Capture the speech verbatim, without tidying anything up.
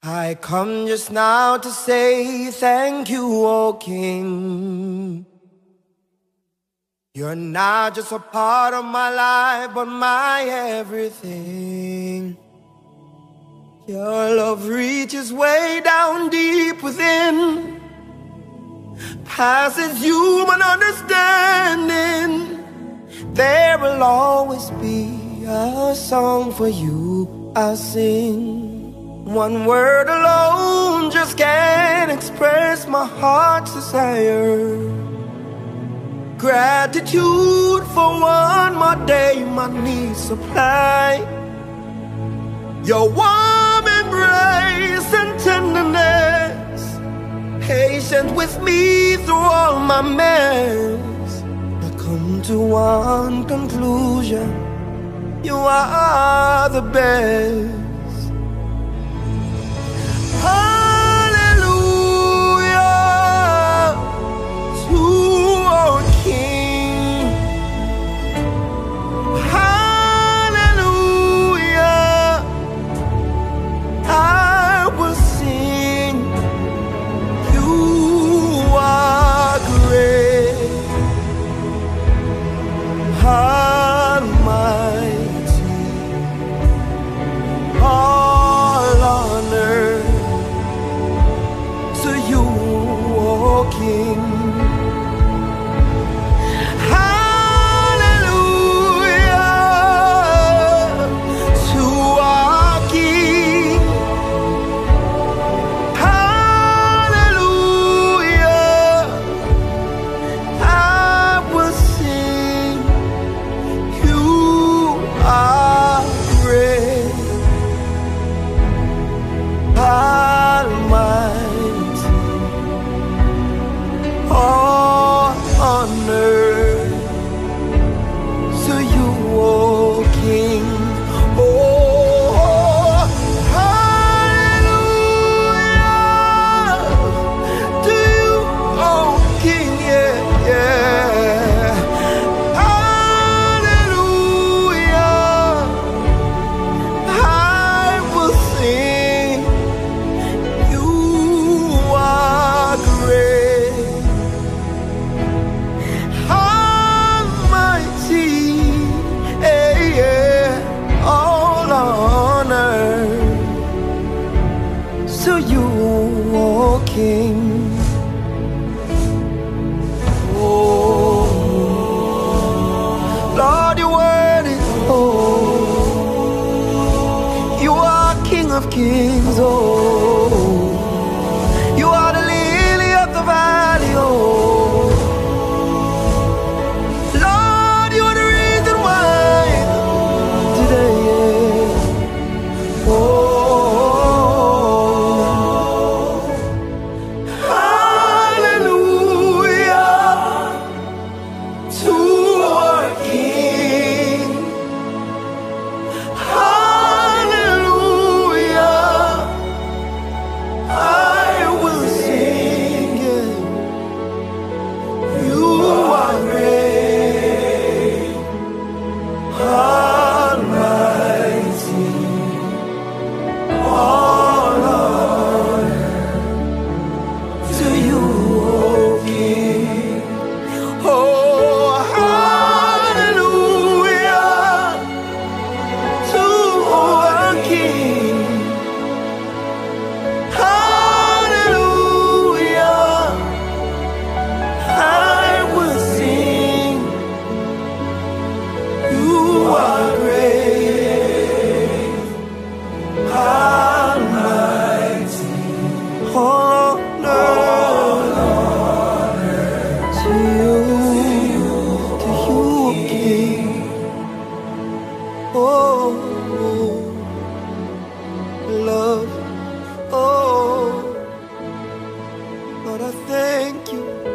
I come just now to say thank you, O King. You're not just a part of my life, but my everything. Your love reaches way down deep within, passes human understanding. There will always be a song for you I'll sing. One word alone just can't express my heart's desire. Gratitude for one more day my needs supply. Your warm embrace and tenderness, patient with me through all my mess. I come to one conclusion: you are the best. Hallelujah to our King. Hallelujah, I will sing. You are great, almighty, all honor to you, O King. Hallelujah to our King. Hallelujah, I will sing. You are great, almighty, all honor to you, O King. Oh, hallelujah to you, O King. Yeah, yeah. Hallelujah, I will sing. You are great, almighty, eh, yeah, all honor to you, O King. Oh, Lord, your word is oh, you are King of Kings. Oh, you are the lily of the valley. Oh, Lord, you are the reason why today. Yeah. Oh, hallelujah to our King. Hallelujah, I will sing. Yeah. You are great, almighty, all honor to you, O King. Oh, hallelujah to our King. Hallelujah, I will sing. You are great, almighty, all honor to you, to you, King. Oh, love, oh, Lord, I thank you.